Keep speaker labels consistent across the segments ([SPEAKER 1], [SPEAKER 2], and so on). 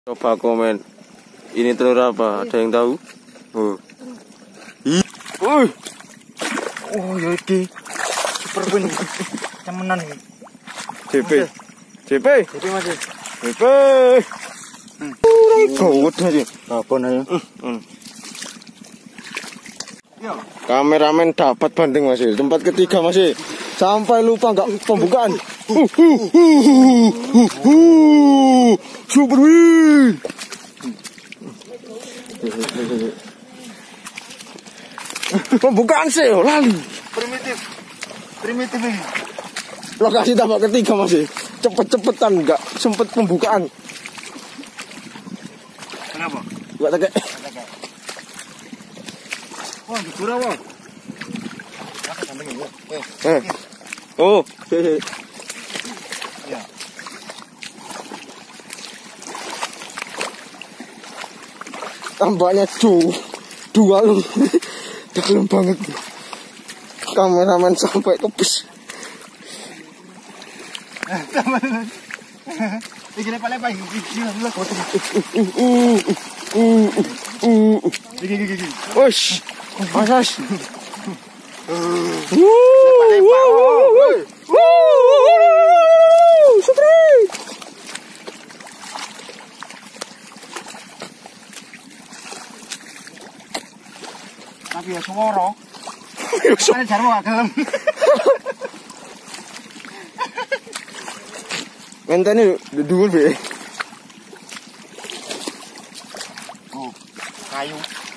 [SPEAKER 1] Coba komen. Ini telur apa? Ada yang tahu? Oh.
[SPEAKER 2] Oh, ya iki. Super win. Temenan iki.
[SPEAKER 1] JP. JP.
[SPEAKER 2] JP Mas.
[SPEAKER 1] JP. Gawat aja.
[SPEAKER 2] Apa nih?
[SPEAKER 1] Kameramen dapat banding Mas. Tempat ketiga Mas. Sampai lupa enggak pembukaan. Super win. Pembukaan sih, lali.
[SPEAKER 2] Primitif ini.
[SPEAKER 1] Lokasi tambah ketiga masih. Cepet-cepetan enggak sempet pembukaan.
[SPEAKER 2] Kenapa?
[SPEAKER 1] Enggak tegak.
[SPEAKER 2] Oh, di curah, Wak.
[SPEAKER 1] Oh,
[SPEAKER 2] ya.
[SPEAKER 1] Tambahnya dua lu. Dalam banget. Kameramen sampai kepes.
[SPEAKER 2] Iki lepa-lepa iki. Iki.
[SPEAKER 1] Wush. Masas.
[SPEAKER 2] Tapi ya swara. Ana jarmu gak gelem.
[SPEAKER 1] Mentene dhuwur be.
[SPEAKER 2] Oh, kayu.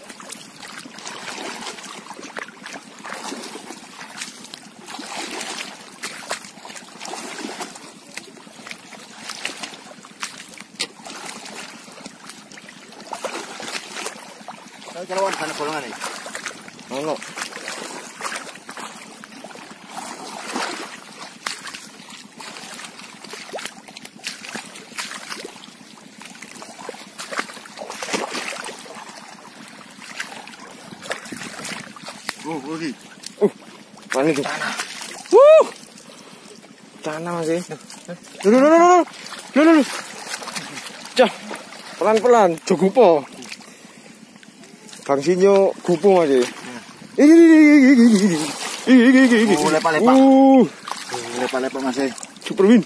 [SPEAKER 2] Kalau sana bolongan iki.
[SPEAKER 1] Ono.
[SPEAKER 2] Oke.
[SPEAKER 1] Mana itu? Tanah masih. Lu. Cah. Pelan-pelan, jogupo. Bang Sinyo gupu masih. Ini.
[SPEAKER 2] Lepa-lepa. Lepa-lepa masih.
[SPEAKER 1] Super win.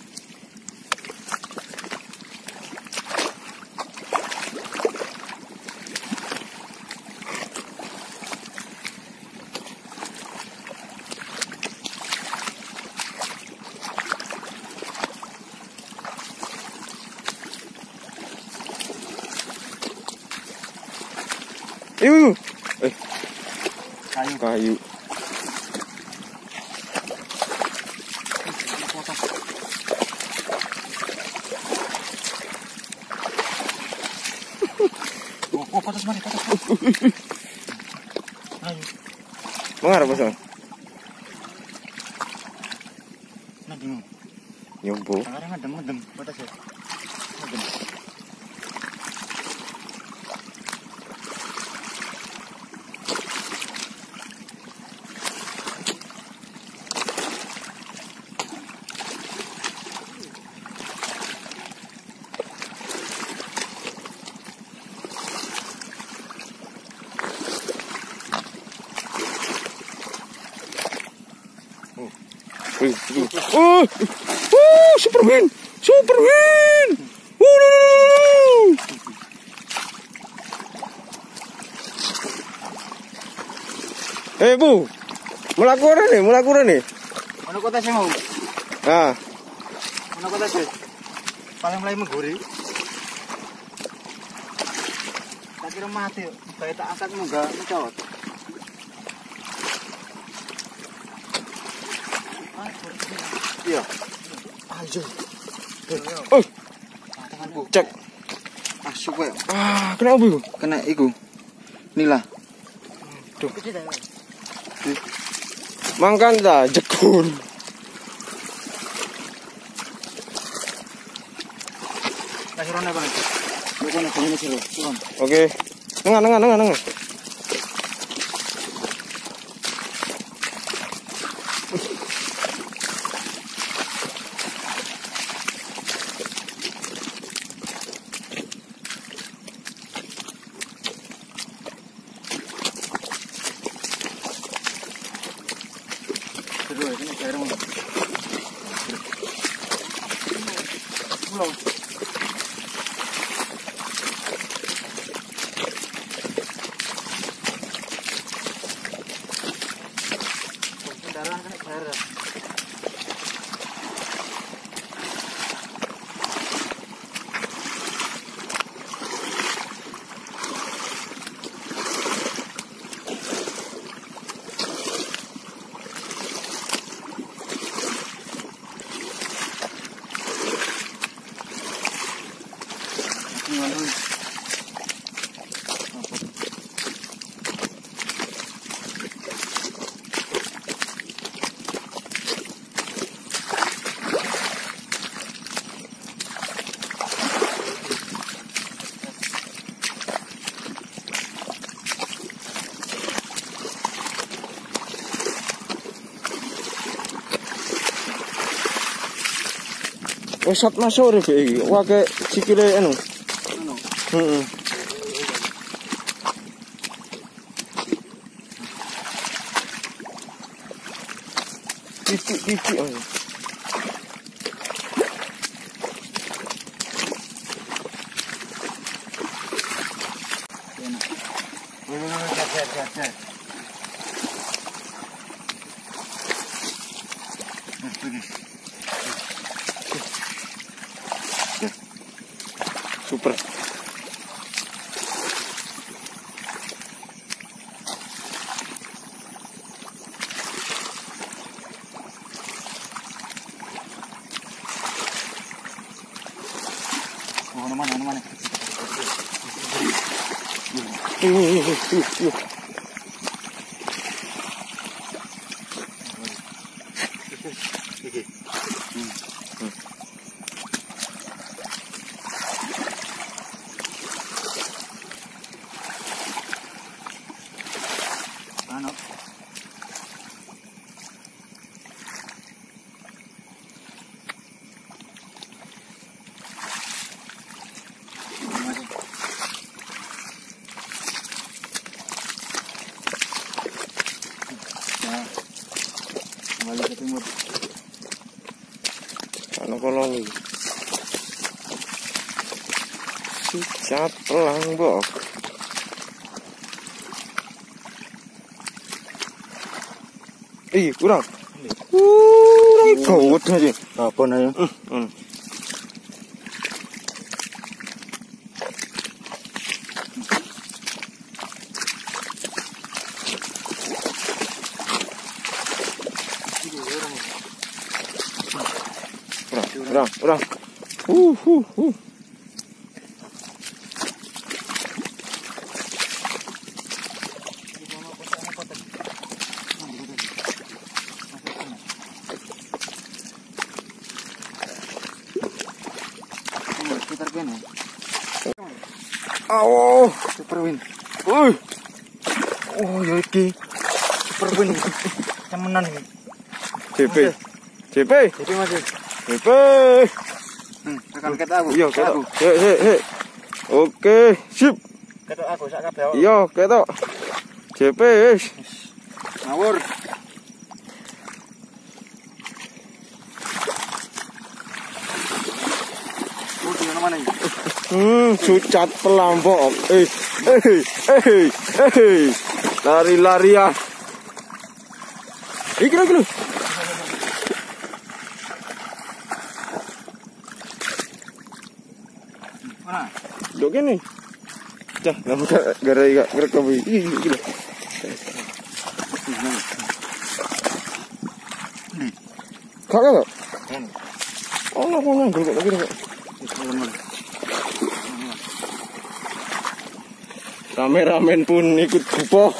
[SPEAKER 1] Kayu.
[SPEAKER 2] Kotos mari. Ayo.
[SPEAKER 1] Mengarep Bos.
[SPEAKER 2] Nanding.
[SPEAKER 1] Nyombo.
[SPEAKER 2] Sekarang adem kotos ya. Adem.
[SPEAKER 1] Super win. Bu. Mulakuran nih.
[SPEAKER 2] Ono kota sih mau.
[SPEAKER 1] Ah.
[SPEAKER 2] Ono kota sih. Paling mulai mengguri. Tak kira mati. Bae tak angkat munggah mencot. Iya.
[SPEAKER 1] Ayo. Oh. Cek.
[SPEAKER 2] Masuk wae.
[SPEAKER 1] Kenapa iku?
[SPEAKER 2] Kena iku. Nila.
[SPEAKER 1] Tuh. Mangkan ta jekur.
[SPEAKER 2] Kasirone Bang. Bukan begini sih, turun.
[SPEAKER 1] Oke. Nengah. Wesat masuk rek iki. Wake sikile anu. Heeh. Titik. Super.
[SPEAKER 2] Mana. Ano? Kembali ke timur.
[SPEAKER 1] Ano kolong iki? Sicat Pelangbok. Kurang. Gawat aja.
[SPEAKER 2] Apa nih?
[SPEAKER 1] Kurang.
[SPEAKER 2] Sekitar kene.
[SPEAKER 1] Awo,
[SPEAKER 2] Super win.
[SPEAKER 1] wih,
[SPEAKER 2] Oh, ya iki. Super win. Temenan iki.
[SPEAKER 1] JP,
[SPEAKER 2] Jadi masih.
[SPEAKER 1] JP.
[SPEAKER 2] Tekan ketok aku.
[SPEAKER 1] Iya, ketok. He. Oke, sip.
[SPEAKER 2] Ketok aku sak kabeh.
[SPEAKER 1] Iya, ketok. JP.
[SPEAKER 2] Ngawur. Di mana iki?
[SPEAKER 1] Sucat Pelangbok. Lari-larian. Iki lho.
[SPEAKER 2] Mana?
[SPEAKER 1] Dok kene. Cah, nampak gara-gara ngerekam iki lho. Kakak. Oh, nang kok kok. Kameramen pun ikut bupoh.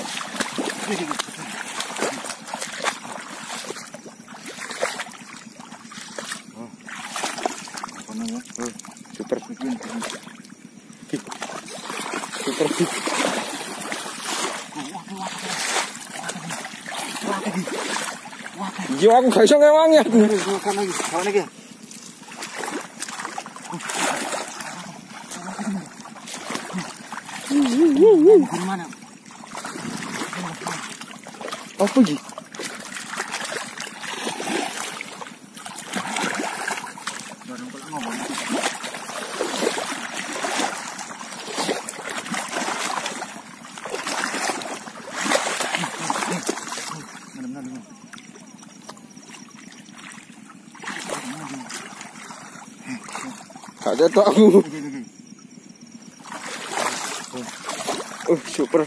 [SPEAKER 1] Super big. Yo aku gak iso ngewangi aku.
[SPEAKER 2] Kawan lagi. Mana?
[SPEAKER 1] Apa iki? Ada tuh aku. Super.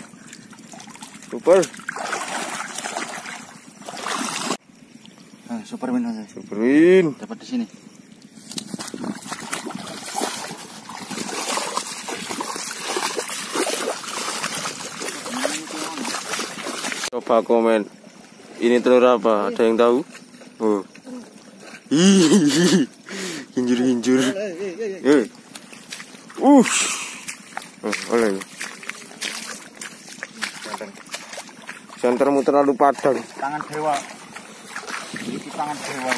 [SPEAKER 2] Superwin aja.
[SPEAKER 1] Superwin.
[SPEAKER 2] Dapat di sini.
[SPEAKER 1] coba komen. Ini telur apa? Ada yang tahu? Oh. Ih, hinjur-hinjur. Oleh. Sentermu terlalu padang.
[SPEAKER 2] Tangan dewa. Ini tangan dewa.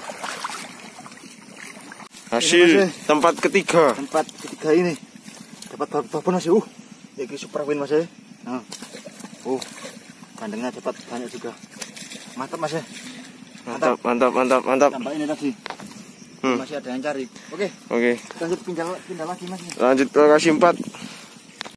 [SPEAKER 1] Hasil tempat ketiga.
[SPEAKER 2] Tempat ketiga ini dapat babon Mas. Ini super win Mas. Nah. Kandangnya dapat banyak juga. Mantap Mas.
[SPEAKER 1] Mantap.
[SPEAKER 2] Tambah ini tadi. Masih ada yang cari. Oke.
[SPEAKER 1] Oke.
[SPEAKER 2] Lanjut pindah lagi Mas.
[SPEAKER 1] Lanjut lokasi 4.